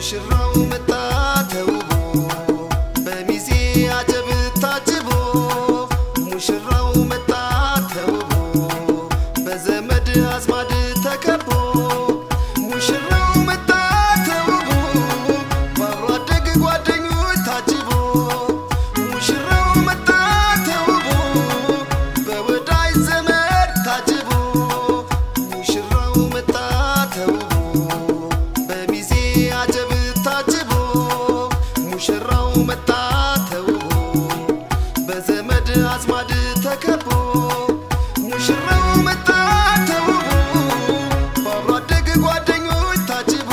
ሙሽራው መጣ ተውቦ በሚዜ አጀብ ታጅቦ ሙሽራው መጣ ተውቦ በዘመድ አዝማድ ተከቦ ሙሽራው መጣ ተውቦ ባብሮ አደግ ጓደኞች ታጅቦ ሙሽራው መጣ ተውቦ በወዳጅ ዘመድ ታጅቦ ሙሽራው መጣ ተውቦ በሚዜ አጀብ ታጅቦ ሙሽራው መጣ ተውቦ በዘመድ አዝማድ ተከቦ ሙሽራው መጣ ተውቦ ባብሮ አደግ ጓደኞች ታጅቦ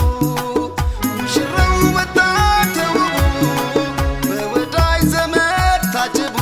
ሙሽራው መጣ ተውቦ በወዳጅ ዘመድ ታጅቦ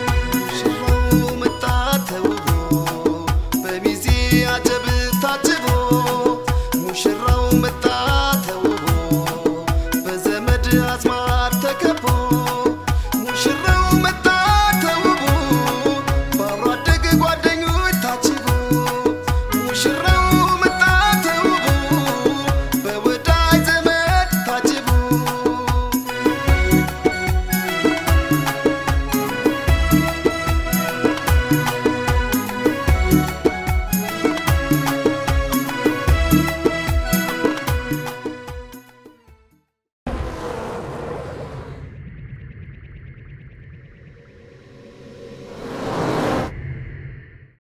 I